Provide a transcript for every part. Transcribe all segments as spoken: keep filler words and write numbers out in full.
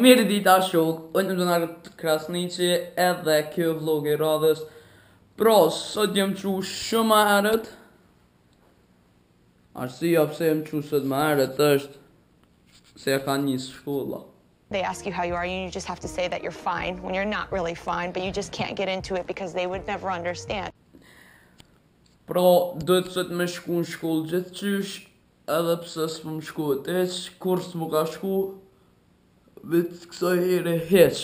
Mirë dita shok, unë më në Krasniqi edhe kjo vlog e radhës. Pra, sot jem qu shumë më herët. Arsyeja pse jem qu sot më herët është se e ka njës shkolla. They ask you how you are, and you just have to say that you're fine when you're not really fine, but you just can't get into it because they would never understand. Pra, duhet sot me shku në shkollë gjithqysh, edhe pse s'më shkohet heq, kur s'mu ka shku, vetë kësaj here heq.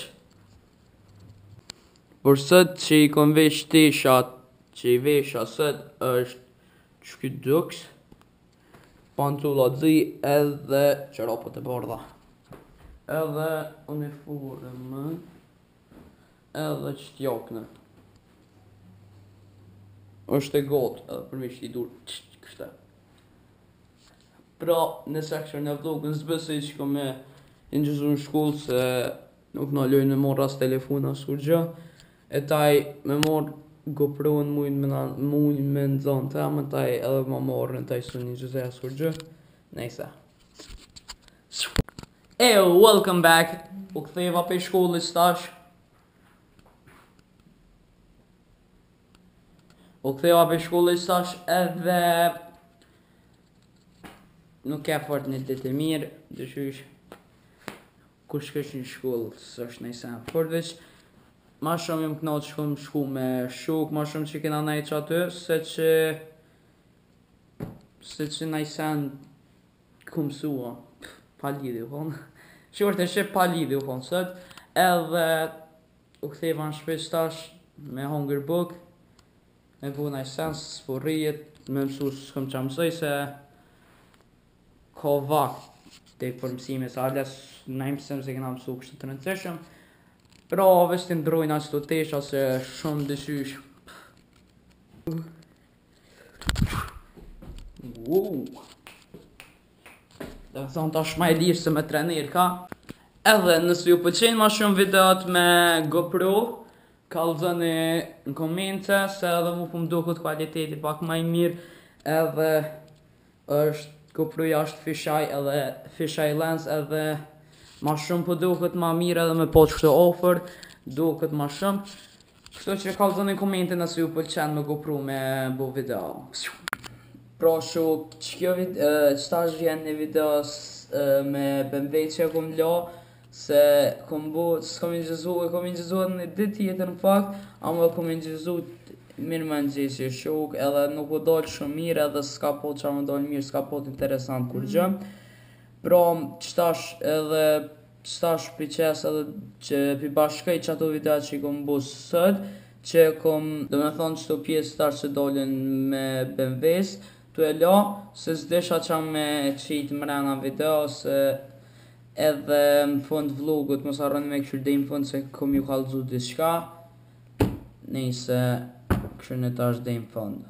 Por sot që i kom vesh tishat, që i vesha sot është që këtë duks, pantolla zi edhe qërapët e bardha. Edhe uniformë, edhe qëtjaknë. është e gotë, edhe për mi që i dur kështë. Pra, në seksion e vlogën zbëse që kom me ingjizu në shkollë se nuk në lojnë me morë as telefon as kur gjë. E taj me morë GoPro-në mujnë me në zonë të amë, taj edhe ma morë në taj së një gjëzë as kur gjë. Nejse. Ejo, welcome back. U këtheva pe shkollës tash. U këtheva pe shkollës tash edhe nuk e fort një ditë e mirë, dëshysh kur shkesh në shkollë, së është nejse. Por veç, ma shumë jëm knaqë që kom shku me shok, ma shumë që kena najtë që aty, se që se që najsen kom sua, pa lidhë u thonë. Shortë e shqip pa lidhë u thonë sët, edhe u këtheva në shpesh tash me hongër buk, me bu najsen, s'po rrijet, me mësu s'kom që mësoj se ka vakt të i për mësime, sa ales në mësime se kena mësu kështë të rëndësishëm. Pra, veç të ndrojnë ashtë të tesha se shumë dëshysh. Wow. Dhe thonë tash ma e lirë se me trener ka. Edhe nësë ju pëlqejnë ma shumë videot me GoPro, kallëzoni në komente, se edhe mu po më duket kualiteti pak ma i mirë, edhe është GoPro-ja është fishaj edhe fishaj lens edhe ma shumë po duket ma mirë edhe me po që këtë offer, duket ma shumë. Kështu që kallëzoni në komente nëse ju pëlqen me GoPro me bo video. Pra shok, që kjo video, qëta është vjen një video me B M W që e kom la, se kom bo, s'kom ingjizu, e kom ingjizu edhe një dit tjetër në fakt, ama e kom ingjizu mirë më në gjithë shok, edhe nuk u dalë shumë mirë, edhe s'ka po që më dalë mirë, s'ka po të interesant kur gjë. Pra, qëtash edhe, qëtash për qes edhe që për bashkaj që ato video që i kom bo sët, që kom, do me thonë që të pjesë tash që dalën me B M W-s, të e la, se s'desha që me qitë mrena video, se edhe në fund vlogut, mos harroni me këshur dhe në fund se kom ju kallëzu diçka, nejse këshur në tash dhe në fund.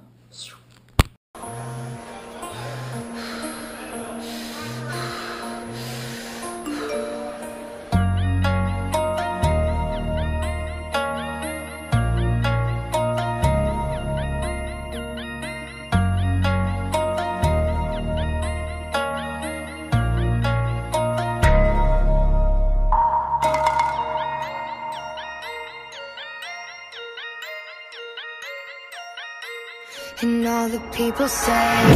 And all the people say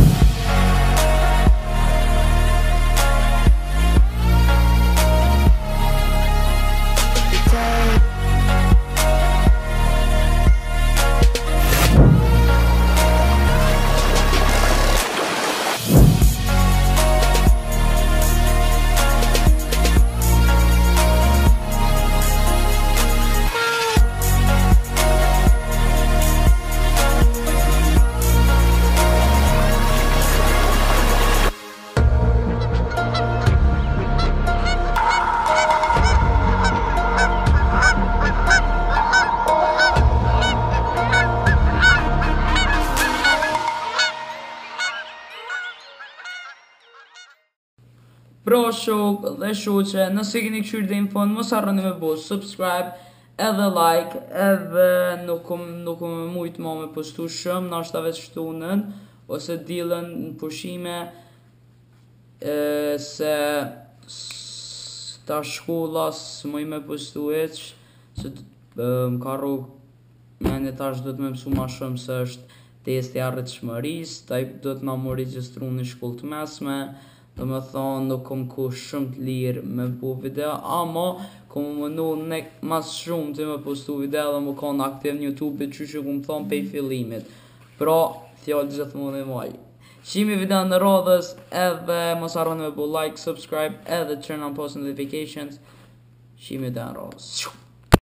Pra shok dhe shoqe, nëse keni këshyr dhe në fund, mos harroni me bo subscribe, edhe like, edhe nuk kom nuk kom mujt ma me postu shumë, nashta veç shtunën, ose dilën në pushime, e, se ta shkolla s'muj me postu eq, se um, ka rrugë me një tash do të me mësu ma shumë se është testi arritshmërisë, taj do të na më regjistru në shkollë të mesme, do me thonë nuk kom ku shumë të lirë me bu video, ama kom mënu ne mas shumë të me postu video dhe më konë aktiv në YouTube, që që kom thonë pej fillimit, pra fjallë gjithmonë e maj. Shimi video në rodhës, edhe mos harroni me bu like, subscribe, edhe turn on post notifications. Shimi video në rodhës.